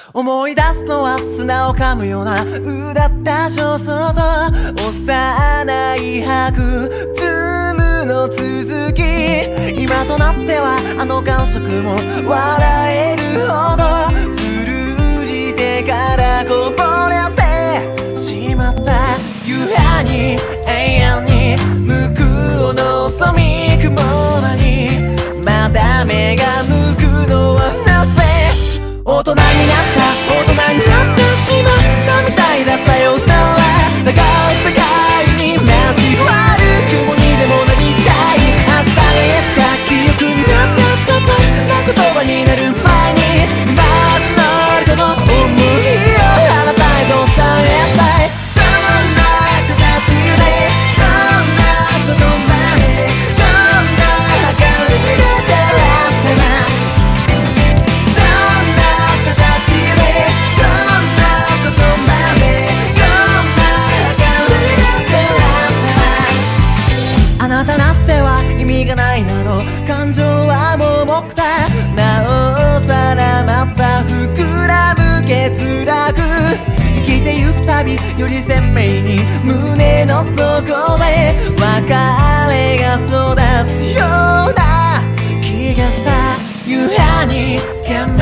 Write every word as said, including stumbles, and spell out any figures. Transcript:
思い出すのは砂を噛むようなうだった焦燥と幼い白チュームの続き、今となってはあの感触も笑えるほどするり手からこぼれてしまった。夕飯に永遠に向こうの細み雲間にまだ目が向くのはなぜ。大人になった大人になってしまったみたいださよなら。長い世界に交わる雲にでもなりたい。明日がいつか記憶になった些細な言葉になる前にまずなるこの想いをあなたへと伝えたい。どんな形でどんな言葉でどんな明かりで照らせばあなたなしでは意味がないなど感情は盲目だ。なおさらまた膨らむ欠落、生きてゆくたびより鮮明に胸の底で別れが育つような気がした。夕飯に煙